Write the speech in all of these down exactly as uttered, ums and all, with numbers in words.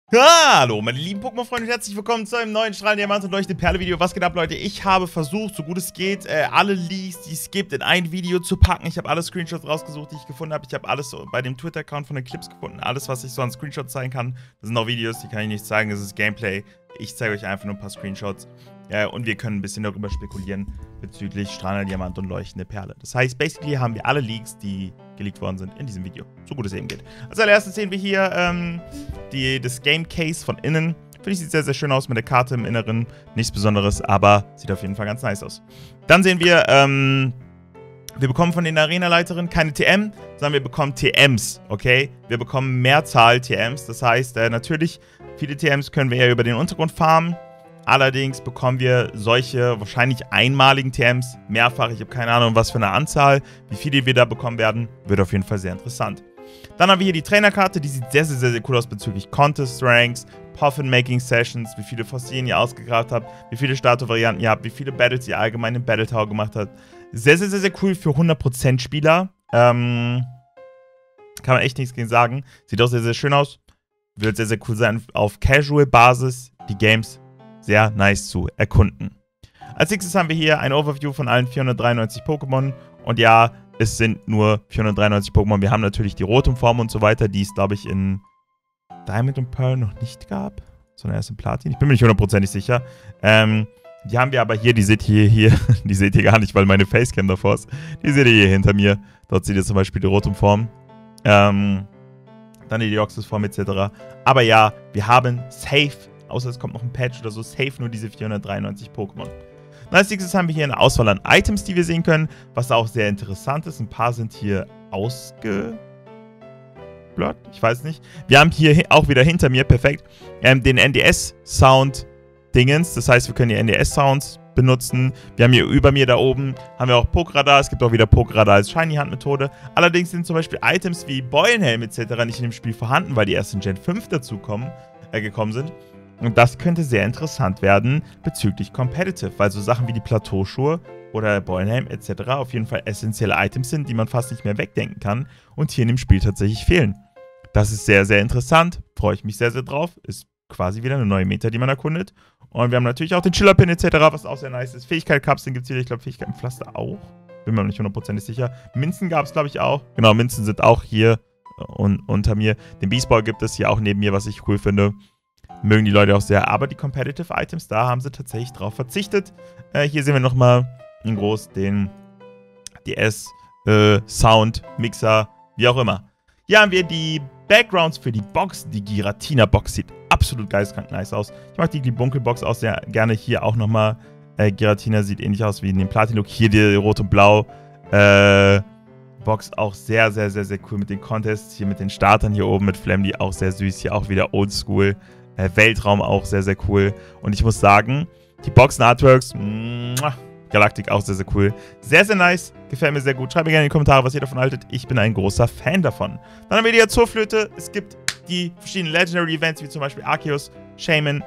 Hallo meine lieben Pokémon-Freunde, herzlich willkommen zu einem neuen Strahlen Diamant und leuchtende Perle-Video. Was geht ab, Leute? Ich habe versucht, so gut es geht, äh, alle Leaks, die es gibt, in ein Video zu packen. Ich habe alle Screenshots rausgesucht, die ich gefunden habe. Ich habe alles so bei dem Twitter-Account von den Clips gefunden. Alles, was ich so an Screenshots zeigen kann. Das sind auch Videos, die kann ich nicht zeigen. Das ist Gameplay. Ich zeige euch einfach nur ein paar Screenshots. Äh, und wir können ein bisschen darüber spekulieren bezüglich Strahlender Diamant und leuchtende Perle. Das heißt, basically haben wir alle Leaks, die geleakt worden sind, in diesem Video. So gut es eben geht. Als allererstes sehen wir hier ähm, die, das Game Case von innen. Finde ich, sieht sehr, sehr schön aus mit der Karte im Inneren. Nichts Besonderes, aber sieht auf jeden Fall ganz nice aus. Dann sehen wir, ähm, wir bekommen von den Arena-Leiterinnen keine T M, sondern wir bekommen T Ms, okay? Wir bekommen Mehrzahl T Ms. Das heißt, äh, natürlich, viele T Ms können wir eher über den Untergrund farmen. Allerdings bekommen wir solche wahrscheinlich einmaligen T Ms mehrfach. Ich habe keine Ahnung, was für eine Anzahl. Wie viele wir da bekommen werden, wird auf jeden Fall sehr interessant. Dann haben wir hier die Trainerkarte. Die sieht sehr, sehr, sehr, sehr cool aus bezüglich Contest Ranks, Puffin-Making Sessions, wie viele Fossilien ihr ausgegraben habt, wie viele Statue-Varianten ihr habt, wie viele Battles ihr allgemein im Battle Tower gemacht habt. Sehr, sehr, sehr, sehr cool für hundert Prozent Spieler. Ähm, kann man echt nichts gegen sagen. Sieht auch sehr, sehr schön aus. Wird sehr, sehr cool sein auf Casual-Basis. Die Games sehr nice zu erkunden. Als nächstes haben wir hier ein Overview von allen vierhundertdreiundneunzig Pokémon. Und ja, es sind nur vierhundertdreiundneunzig Pokémon. Wir haben natürlich die Rotumform und so weiter, die es, glaube ich, in Diamond und Pearl noch nicht gab, sondern erst in Platin. Ich bin mir nicht hundertprozentig sicher. Ähm, die haben wir aber hier, die seht ihr hier, die seht ihr gar nicht, weil meine Facecam davor ist. Die seht ihr hier hinter mir. Dort seht ihr zum Beispiel die Rotumform. Ähm, dann die Deoxys-Form et cetera. Aber ja, wir haben safe, außer es kommt noch ein Patch oder so, safe nur diese vierhundertdreiundneunzig Pokémon. Als nächstes haben wir hier eine Auswahl an Items, die wir sehen können, was auch sehr interessant ist. Ein paar sind hier ausgeblurrt, ich weiß nicht. Wir haben hier auch wieder hinter mir, perfekt, ähm, den N D S-Sound-Dingens. Das heißt, wir können die N D S-Sounds benutzen. Wir haben hier über mir da oben, haben wir auch Pokeradar. Es gibt auch wieder Pokeradar als Shiny-Hand-Methode. Allerdings sind zum Beispiel Items wie Beulenhelm et cetera nicht in dem Spiel vorhanden, weil die erst in Gen fünf dazu kommen, äh, gekommen sind. Und das könnte sehr interessant werden bezüglich Competitive, weil so Sachen wie die Plateauschuhe oder Beulenhelm et cetera auf jeden Fall essentielle Items sind, die man fast nicht mehr wegdenken kann und hier in dem Spiel tatsächlich fehlen. Das ist sehr, sehr interessant, freue ich mich sehr, sehr drauf. Ist quasi wieder eine neue Meta, die man erkundet. Und wir haben natürlich auch den Chiller-Pin et cetera, was auch sehr nice ist. Fähigkeit-Kapseln gibt es wieder, ich glaube Fähigkeitenpflaster auch. Bin mir noch nicht hundertprozentig sicher. Minzen gab es, glaube ich, auch. Genau, Minzen sind auch hier un unter mir. Den Beastball gibt es hier auch neben mir, was ich cool finde. Mögen die Leute auch sehr. Aber die Competitive Items, da haben sie tatsächlich drauf verzichtet. Äh, hier sehen wir nochmal in groß den D S, äh, Sound, Mixer, wie auch immer. Hier haben wir die Backgrounds für die Box. Die Giratina-Box sieht absolut geisteskrank nice aus. Ich mag die Glibunkel-Box auch sehr gerne. Hier auch nochmal. Äh, Giratina sieht ähnlich aus wie in dem Platin-Look. Hier die Rot und Blau. Äh, Box auch sehr, sehr, sehr, sehr cool mit den Contests. Hier mit den Startern hier oben mit Flamly auch sehr süß. Hier auch wieder Oldschool. Äh, Weltraum auch sehr, sehr cool. Und ich muss sagen, die Boxen-Artworks, Galactic auch sehr, sehr cool. Sehr, sehr nice. Gefällt mir sehr gut. Schreibt mir gerne in die Kommentare, was ihr davon haltet. Ich bin ein großer Fan davon. Dann haben wir die Azurflöte. Es gibt die verschiedenen Legendary Events, wie zum Beispiel Arceus, Shaman.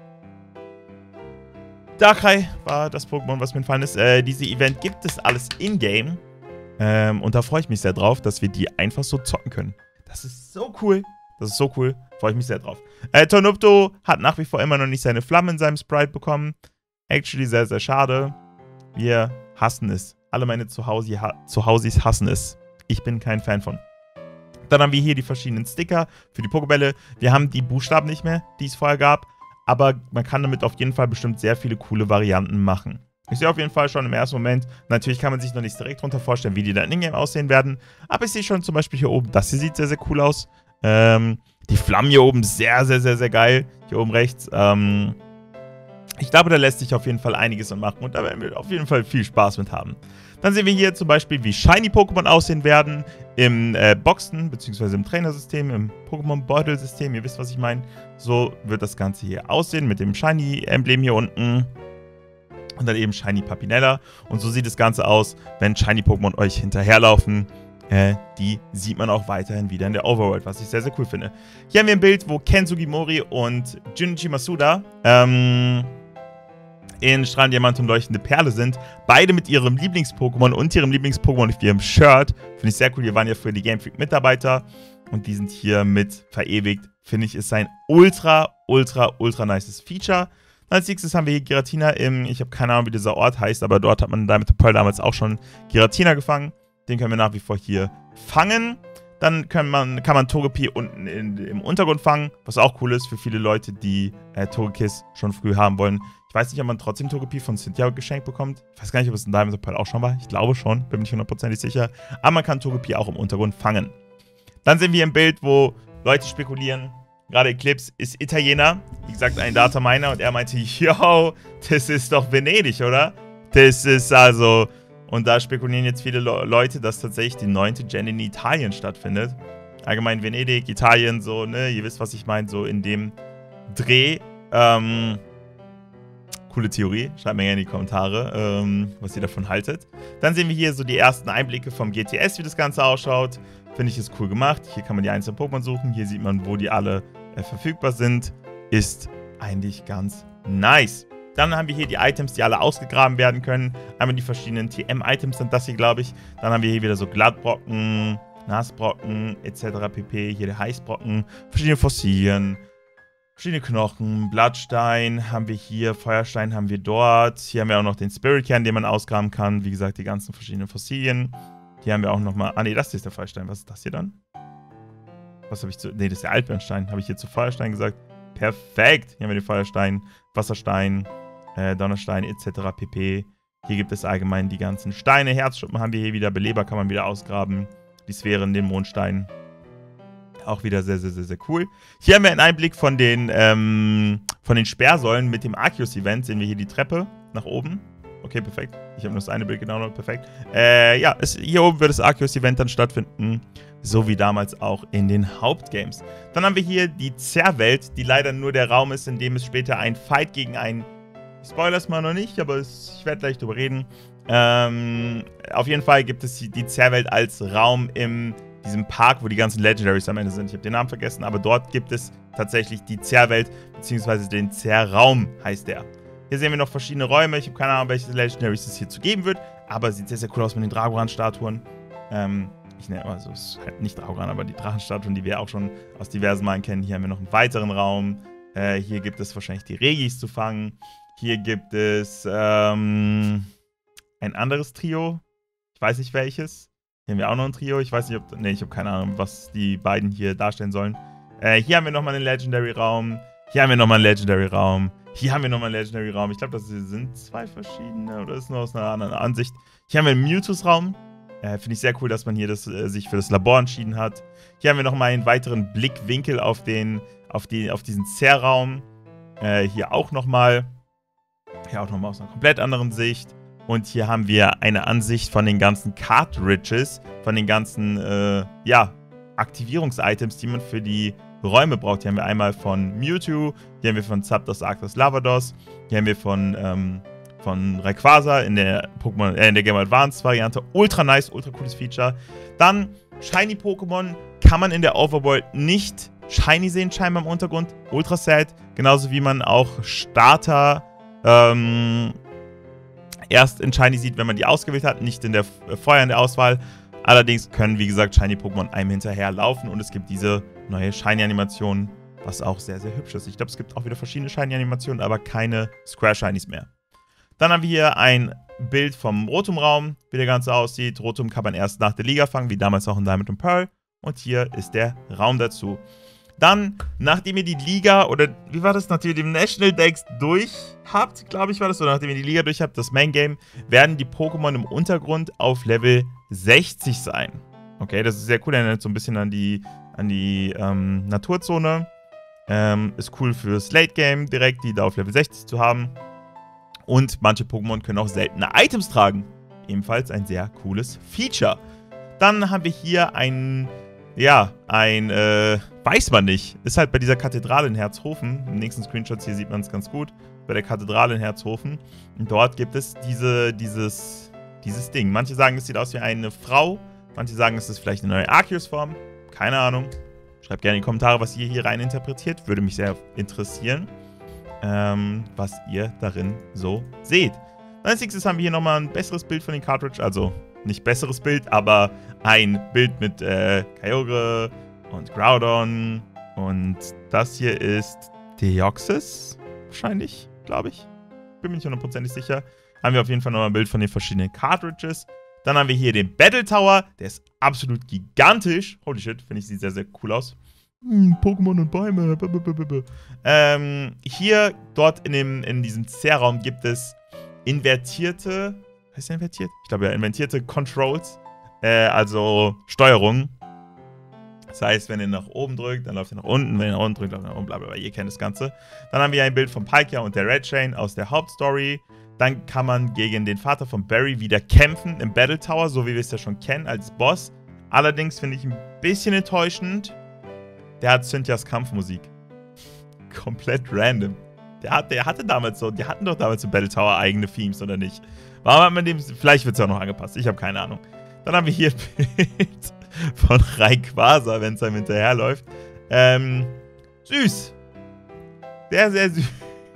Darkrai war das Pokémon, was mir entfallen ist. Äh, diese Event gibt es alles in-game. Ähm, und da freue ich mich sehr drauf, dass wir die einfach so zocken können. Das ist so cool. Das ist so cool. Freue ich mich sehr drauf. Äh, Tornupto hat nach wie vor immer noch nicht seine Flamme in seinem Sprite bekommen. Actually sehr, sehr schade. Wir hassen es. Alle meine Zuhause Zuhausis hassen es. Ich bin kein Fan von. Dann haben wir hier die verschiedenen Sticker für die Pokebälle. Wir haben die Buchstaben nicht mehr, die es vorher gab. Aber man kann damit auf jeden Fall bestimmt sehr viele coole Varianten machen. Ich sehe auf jeden Fall schon im ersten Moment, natürlich kann man sich noch nicht direkt darunter vorstellen, wie die dann in-game aussehen werden. Aber ich sehe schon zum Beispiel hier oben, das hier sieht sehr, sehr cool aus. Ähm, die Flammen hier oben, sehr, sehr, sehr, sehr geil. Hier oben rechts. Ähm, ich glaube, da lässt sich auf jeden Fall einiges machen und da werden wir auf jeden Fall viel Spaß mit haben. Dann sehen wir hier zum Beispiel, wie Shiny-Pokémon aussehen werden im äh, Boxen, beziehungsweise im Trainersystem, im Pokémon-Beutel-System. Ihr wisst, was ich meine. So wird das Ganze hier aussehen mit dem Shiny-Emblem hier unten. Und dann eben Shiny Papinella. Und so sieht das Ganze aus, wenn Shiny-Pokémon euch hinterherlaufen. Äh, die sieht man auch weiterhin wieder in der Overworld, was ich sehr, sehr cool finde. Hier haben wir ein Bild, wo Ken Sugimori und Junichi Masuda ähm, in Strahlen Diamant und leuchtende Perle sind. Beide mit ihrem Lieblings-Pokémon und ihrem Lieblings-Pokémon auf ihrem Shirt. Finde ich sehr cool. Wir waren ja früher die Game Freak Mitarbeiter. Und die sind hier mit verewigt. finde ich, ist ein ultra, ultra, ultra nices Feature. Als nächstes haben wir hier Giratina im, ich habe keine Ahnung, wie dieser Ort heißt, aber dort hat man da mit der Pearl damals auch schon Giratina gefangen. Den können wir nach wie vor hier fangen. Dann kann man, kann man Togepi unten in, im Untergrund fangen, was auch cool ist für viele Leute, die äh, Togekiss schon früh haben wollen. Ich weiß nicht, ob man trotzdem Togepi von Cynthia geschenkt bekommt. Ich weiß gar nicht, ob es in Diamond Pearl auch schon war. Ich glaube schon, bin mir nicht hundertprozentig sicher. Aber man kann Togepi auch im Untergrund fangen. Dann sehen wir ein Bild, wo Leute spekulieren. Gerade Eclipse ist Italiener. Wie gesagt, ein Dataminer. Und er meinte, yo, das ist doch Venedig, oder? Das ist also... Und da spekulieren jetzt viele Le Leute, dass tatsächlich die neunte Gen in Italien stattfindet. Allgemein Venedig, Italien, so, ne? Ihr wisst, was ich meine, so in dem Dreh. Ähm, coole Theorie. Schreibt mir gerne in die Kommentare, ähm, was ihr davon haltet. Dann sehen wir hier so die ersten Einblicke vom G T S, wie das Ganze ausschaut. Finde ich, ist cool gemacht. Hier kann man die einzelnen Pokémon suchen. Hier sieht man, wo die alle äh, verfügbar sind. Ist eigentlich ganz nice. Dann haben wir hier die Items, die alle ausgegraben werden können. Einmal die verschiedenen T M-Items sind das hier, glaube ich. Dann haben wir hier wieder so Glattbrocken, Nassbrocken et cetera pp. Hier der Heißbrocken, verschiedene Fossilien, verschiedene Knochen, Blattstein haben wir hier, Feuerstein haben wir dort. Hier haben wir auch noch den Spirit-Kern, den man ausgraben kann. Wie gesagt, die ganzen verschiedenen Fossilien. Hier haben wir auch nochmal... Ah, ne, das hier ist der Feuerstein. Was ist das hier dann? Was habe ich zu... Ne, das ist der Altbernstein. Habe ich hier zu Feuerstein gesagt? Perfekt. Hier haben wir den Feuerstein, Wasserstein, äh, Donnerstein et cetera pp. Hier gibt es allgemein die ganzen Steine. Herzschuppen haben wir hier wieder. Beleber kann man wieder ausgraben. Die Sphären, den Mondstein. Auch wieder sehr, sehr, sehr, sehr cool. Hier haben wir einen Einblick von den, ähm, von den Sperrsäulen mit dem Arceus-Event. Sehen wir hier die Treppe nach oben. Okay, perfekt. Ich habe nur das eine Bild genau noch. Perfekt. Äh, ja, es, hier oben wird das Arceus-Event dann stattfinden. So wie damals auch in den Hauptgames. Dann haben wir hier die Zerrwelt, die leider nur der Raum ist, in dem es später ein Fight gegen einen... Ich spoilere es mal noch nicht, aber es, ich werde gleich drüber reden. Ähm, auf jeden Fall gibt es die Zerrwelt als Raum in diesem Park, wo die ganzen Legendaries am Ende sind. Ich habe den Namen vergessen, aber dort gibt es tatsächlich die Zerrwelt, beziehungsweise den Zerrraum heißt der. Hier sehen wir noch verschiedene Räume. Ich habe keine Ahnung, welche Legendaries es hierzu geben wird, aber sieht sehr, sehr cool aus mit den Dragoran-Statuen. Ähm, ich nenne also es ist halt nicht Dragoran, aber die Drachenstatuen, die wir auch schon aus diversen Malen kennen. Hier haben wir noch einen weiteren Raum. Äh, hier gibt es wahrscheinlich die Regis zu fangen. Hier gibt es ähm, ein anderes Trio. Ich weiß nicht welches. Hier haben wir auch noch ein Trio. Ich weiß nicht, ob... Ne, ich habe keine Ahnung, was die beiden hier darstellen sollen. Äh, hier haben wir nochmal einen Legendary-Raum. Hier haben wir nochmal einen Legendary-Raum. Hier haben wir nochmal einen Legendary-Raum. Ich glaube, das sind zwei verschiedene oder ist nur aus einer anderen Ansicht. Hier haben wir einen Mewtwo-Raum. Äh, Finde ich sehr cool, dass man hier das, äh, sich für das Labor entschieden hat. Hier haben wir nochmal einen weiteren Blickwinkel auf, den, auf, die, auf diesen Zerrraum. Äh, hier auch nochmal. Hier auch nochmal aus einer komplett anderen Sicht. Und hier haben wir eine Ansicht von den ganzen Cartridges, von den ganzen, äh, ja, Aktivierungs-Items, die man für die Räume braucht. Hier haben wir einmal von Mewtwo, hier haben wir von Zapdos, Arceus, Lavados, hier haben wir von, ähm, von Rayquaza in der Pokémon, äh, in der Game Advance Variante. Ultra nice, ultra cooles Feature. Dann Shiny Pokémon kann man in der Overworld nicht Shiny sehen, scheinbar im Untergrund. Ultra sad. Genauso wie man auch Starter, ähm, erst in Shiny sieht, wenn man die ausgewählt hat, nicht in der vorher in der Auswahl. Allerdings können, wie gesagt, Shiny-Pokémon einem hinterherlaufen und es gibt diese neue Shiny-Animation, was auch sehr, sehr hübsch ist. Ich glaube, es gibt auch wieder verschiedene Shiny-Animationen, aber keine Square-Shinies mehr. Dann haben wir hier ein Bild vom Rotom-Raum, wie der Ganze aussieht. Rotom kann man erst nach der Liga fangen, wie damals auch in Diamond und Pearl. Und hier ist der Raum dazu. Dann, nachdem ihr die Liga, oder wie war das, nachdem ihr die National Dex durch habt, glaube ich war das, oder nachdem ihr die Liga durch habt, das Main Game, werden die Pokémon im Untergrund auf Level sechzig sein. Okay, das ist sehr cool, erinnert so ein bisschen an die, an die ähm, Naturzone. Ähm, ist cool fürs Late Game direkt, die da auf Level sechzig zu haben. Und manche Pokémon können auch seltene Items tragen. Ebenfalls ein sehr cooles Feature. Dann haben wir hier ein... Ja, ein, äh, weiß man nicht. Ist halt bei dieser Kathedrale in Herzhofen. Im nächsten Screenshots hier sieht man es ganz gut. Bei der Kathedrale in Herzhofen. Und dort gibt es diese, dieses, dieses Ding. Manche sagen, es sieht aus wie eine Frau. Manche sagen, es ist vielleicht eine neue Arceus-Form. Keine Ahnung. Schreibt gerne in die Kommentare, was ihr hier rein interpretiert. Würde mich sehr interessieren, ähm, was ihr darin so seht. Als nächstes haben wir hier nochmal ein besseres Bild von den Cartridge. Also... Nicht besseres Bild, aber ein Bild mit äh, Kyogre und Groudon Und das hier ist Deoxys, wahrscheinlich, glaube ich. Bin mir nicht hundertprozentig sicher. Haben wir auf jeden Fall nochmal ein Bild von den verschiedenen Cartridges. Dann haben wir hier den Battle Tower. Der ist absolut gigantisch. Holy shit, finde ich, sieht sehr, sehr cool aus. Hm, Pokémon und Bäume. Ähm, hier, dort in, dem, in diesem Zerraum gibt es invertierte, heißt der invertiert? Ich glaube ja, invertierte Controls. Äh, also Steuerung. Das heißt, wenn ihr nach oben drückt, dann läuft ihr nach unten. Wenn ihr nach unten drückt, läuft ihr nach oben, blablabla. Ihr kennt das Ganze. Dann haben wir ein Bild von Palkia und der Red Chain aus der Hauptstory. Dann kann man gegen den Vater von Barry wieder kämpfen im Battle Tower, so wie wir es ja schon kennen, als Boss. Allerdings finde ich ein bisschen enttäuschend. Der hat Cynthias Kampfmusik. Komplett random. Der, hat, der hatte damals so, die hatten doch damals im Battle Tower eigene Themes, oder nicht? Warum hat man dem, vielleicht wird es ja auch noch angepasst, ich habe keine Ahnung. Dann haben wir hier ein Bild von Rayquaza, wenn es einem hinterherläuft. Ähm, süß. Sehr, sehr süß.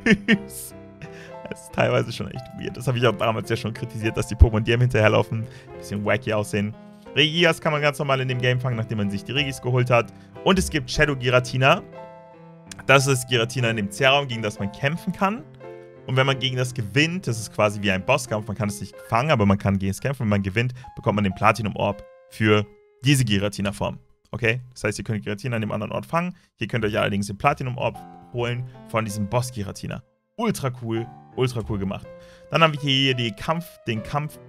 Das ist teilweise schon echt weird. Das habe ich auch damals ja schon kritisiert, dass die Pokémon, die einem hinterherlaufen, ein bisschen wacky aussehen. Regias kann man ganz normal in dem Game fangen, nachdem man sich die Regis geholt hat. Und es gibt Shadow Giratina. Das ist Giratina in dem Zerraum, gegen das man kämpfen kann. Und wenn man gegen das gewinnt, das ist quasi wie ein Bosskampf, man kann es nicht fangen, aber man kann gegen es kämpfen. Wenn man gewinnt, bekommt man den Platinum-Orb für diese Giratina-Form. Okay? Das heißt, ihr könnt Giratina an dem anderen Ort fangen. Hier könnt ihr euch allerdings den Platinum-Orb holen von diesem Boss-Giratina. Ultra cool, ultra cool gemacht. Dann haben wir hier die Kampf, den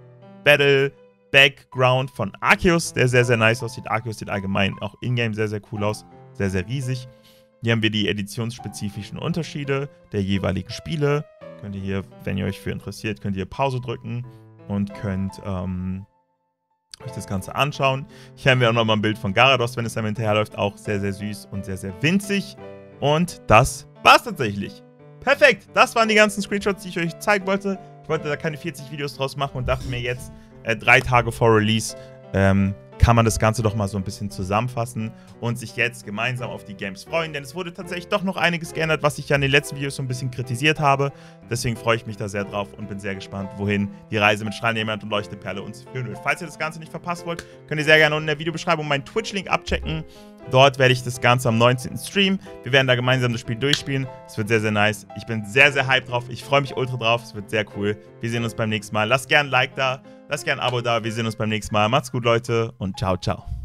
Kampf-Battle-Background von Arceus, der sehr, sehr nice aussieht. Arceus sieht allgemein auch in-game sehr, sehr cool aus. Sehr, sehr riesig. Hier haben wir die editionsspezifischen Unterschiede der jeweiligen Spiele. Könnt ihr hier, wenn ihr euch für interessiert, könnt ihr Pause drücken und könnt ähm, euch das Ganze anschauen. Hier haben wir auch nochmal ein Bild von Gyarados, wenn es einem hinterherläuft. Auch sehr, sehr süß und sehr, sehr winzig. Und das war's tatsächlich. Perfekt, das waren die ganzen Screenshots, die ich euch zeigen wollte. Ich wollte da keine vierzig Videos draus machen und dachte mir jetzt, äh, drei Tage vor Release, ähm, kann man das Ganze doch mal so ein bisschen zusammenfassen und sich jetzt gemeinsam auf die Games freuen, denn es wurde tatsächlich doch noch einiges geändert, was ich ja in den letzten Videos so ein bisschen kritisiert habe. Deswegen freue ich mich da sehr drauf und bin sehr gespannt, wohin die Reise mit Strahlender Diamant und Leuchtende Perle uns führen wird. Falls ihr das Ganze nicht verpasst wollt, könnt ihr sehr gerne unten in der Videobeschreibung meinen Twitch-Link abchecken. Dort werde ich das Ganze am neunzehnten streamen. Wir werden da gemeinsam das Spiel durchspielen. Es wird sehr, sehr nice. Ich bin sehr, sehr hyped drauf. Ich freue mich ultra drauf. Es wird sehr cool. Wir sehen uns beim nächsten Mal. Lasst gerne ein Like da. Lasst gerne ein Abo da. Wir sehen uns beim nächsten Mal. Macht's gut, Leute. Und ciao, ciao.